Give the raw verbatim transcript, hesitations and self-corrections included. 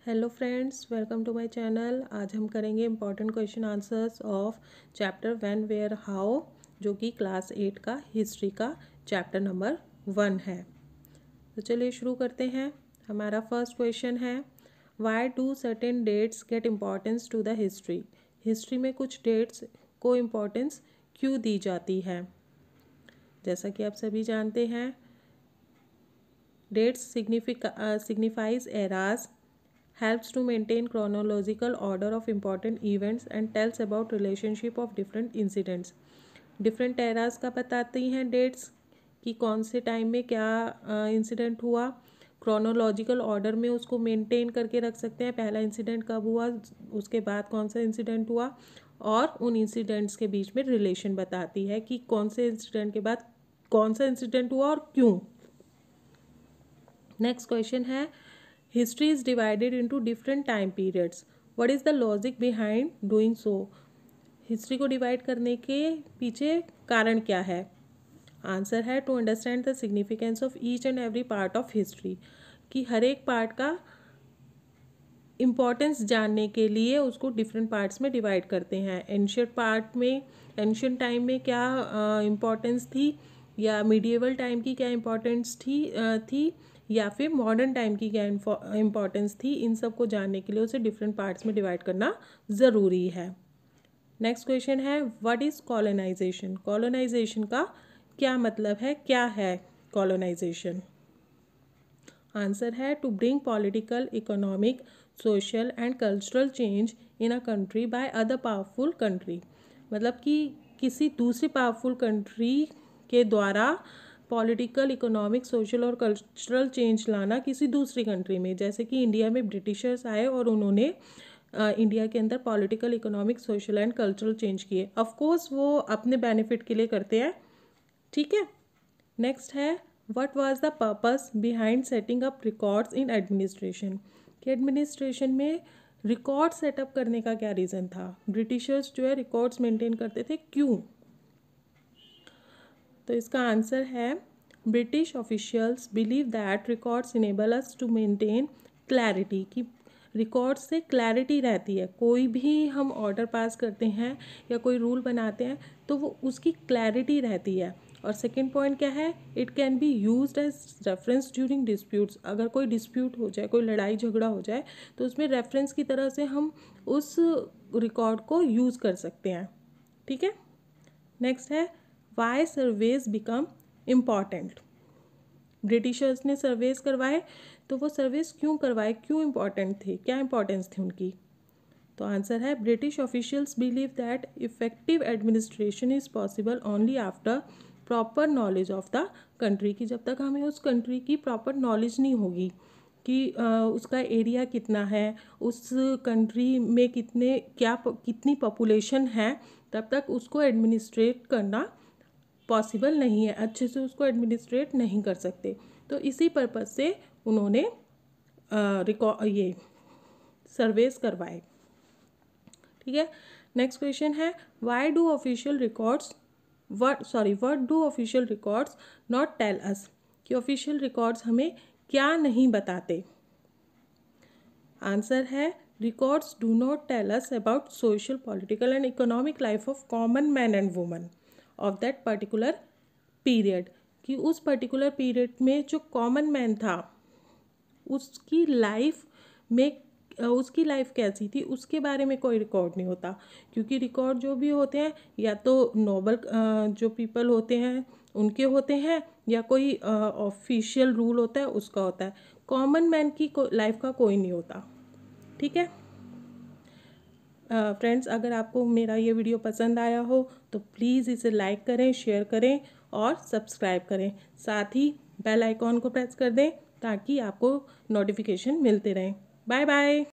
Hello friends, welcome to my channel. आज हम करेंगे important question answers of chapter when where how, जो कि क्लास एट का हिस्ट्री का चैप्टर नंबर वन है। तो चलिए शुरू करते हैं। हमारा फर्स्ट क्वेश्चन है, why do certain dates get importance to the history. History में कुछ डेट्स को इम्पोर्टेंस क्यों दी जाती है। जैसा कि आप सभी जानते हैं, dates significa signifies eras, helps to maintain chronological order of important events and tells about relationship of different incidents. different eras का बताती हैं dates कि कौन से टाइम में क्या इंसिडेंट हुआ। क्रोनोलॉजिकल ऑर्डर में उसको मेंटेन करके रख सकते हैं, पहला इंसिडेंट कब हुआ, उसके बाद कौन सा इंसिडेंट हुआ, और उन इंसिडेंट्स के बीच में रिलेशन बताती है कि कौन से इंसिडेंट के बाद कौन सा इंसिडेंट हुआ और क्यों। नेक्स्ट क्वेश्चन है, history is divided into different time periods, what is the logic behind doing so. History को डिवाइड करने के पीछे कारण क्या है। आंसर है, to understand the significance of each and every part of history, कि हर एक पार्ट का इम्पॉर्टेंस जानने के लिए उसको डिफरेंट पार्ट्स में डिवाइड करते हैं। एंशियंट पार्ट में, एंशियंट टाइम में क्या इम्पोर्टेंस थी, या मीडिएवल टाइम की क्या इम्पोर्टेंस थी थी या फिर मॉडर्न टाइम की क्या इम्पोर्टेंस थी, इन सब को जानने के लिए उसे डिफरेंट पार्ट्स में डिवाइड करना ज़रूरी है। नेक्स्ट क्वेश्चन है, व्हाट इज़ कॉलोनाइजेशन। कॉलोनाइजेशन का क्या मतलब है, क्या है कॉलोनाइजेशन। आंसर है, to bring political, economic, social and cultural change in a country by other powerful country. मतलब कि किसी दूसरी पावरफुल कंट्री के द्वारा पॉलिटिकल, इकोनॉमिक, सोशल और कल्चरल चेंज लाना किसी दूसरी कंट्री में। जैसे कि इंडिया में ब्रिटिशर्स आए और उन्होंने इंडिया के अंदर political, economic, social and cultural change किए। ऑफ कोर्स वो अपने बेनिफिट के लिए करते हैं, ठीक है। नेक्स्ट है, what was the purpose behind setting up records in administration. कि एडमिनिस्ट्रेशन में रिकॉर्ड सेटअप करने का क्या रीज़न था। ब्रिटिशर्स जो है रिकॉर्ड्स मेंटेन करते थे, क्यों। तो इसका आंसर है, British officials believe that records enable us to maintain clarity, कि रिकॉर्ड्स से क्लैरिटी रहती है। कोई भी हम ऑर्डर पास करते हैं या कोई रूल बनाते हैं तो वो उसकी क्लैरिटी रहती है। और सेकेंड पॉइंट क्या है, it can be used as reference during disputes. अगर कोई डिस्प्यूट हो जाए, कोई लड़ाई झगड़ा हो जाए, तो उसमें रेफरेंस की तरह से हम उस रिकॉर्ड को यूज़ कर सकते हैं, ठीक है। नेक्स्ट है, why surveys become important. Britishers ने सर्वेस करवाए, तो वो सर्वेस क्यों करवाए, क्यों इम्पॉर्टेंट थे, क्या इम्पोर्टेंस थी उनकी। तो आंसर है, British officials believe that effective administration is possible only after proper knowledge of the country. की जब तक हमें उस कंट्री की प्रॉपर नॉलेज नहीं होगी कि आ, उसका एरिया कितना है, उस कंट्री में कितने क्या कितनी पॉपुलेशन है, तब तक उसको एडमिनिस्ट्रेट करना पॉसिबल नहीं है, अच्छे से उसको एडमिनिस्ट्रेट नहीं कर सकते। तो इसी पर्पज़ से उन्होंने रिकॉर्ड ये सर्वेस करवाए, ठीक है। नेक्स्ट क्वेश्चन है, why do official records what sorry what do official records not tell us. कि ऑफिशियल रिकॉर्ड्स हमें क्या नहीं बताते। आंसर है, records do not tell us about social, political and economic life of common man and woman of that particular period. कि उस particular period में जो कॉमन मैन था उसकी लाइफ में, उसकी लाइफ कैसी थी, उसके बारे में कोई रिकॉर्ड नहीं होता। क्योंकि रिकॉर्ड जो भी होते हैं या तो नोबल जो पीपल होते हैं उनके होते हैं, या कोई ऑफिशियल रूल होता है उसका होता है। कॉमन मैन की लाइफ का कोई नहीं होता, ठीक है। फ्रेंड्स, uh, अगर आपको मेरा ये वीडियो पसंद आया हो तो प्लीज़ इसे लाइक करें, शेयर करें और सब्सक्राइब करें। साथ ही बेल आइकॉन को प्रेस कर दें ताकि आपको नोटिफिकेशन मिलते रहें। Bye bye.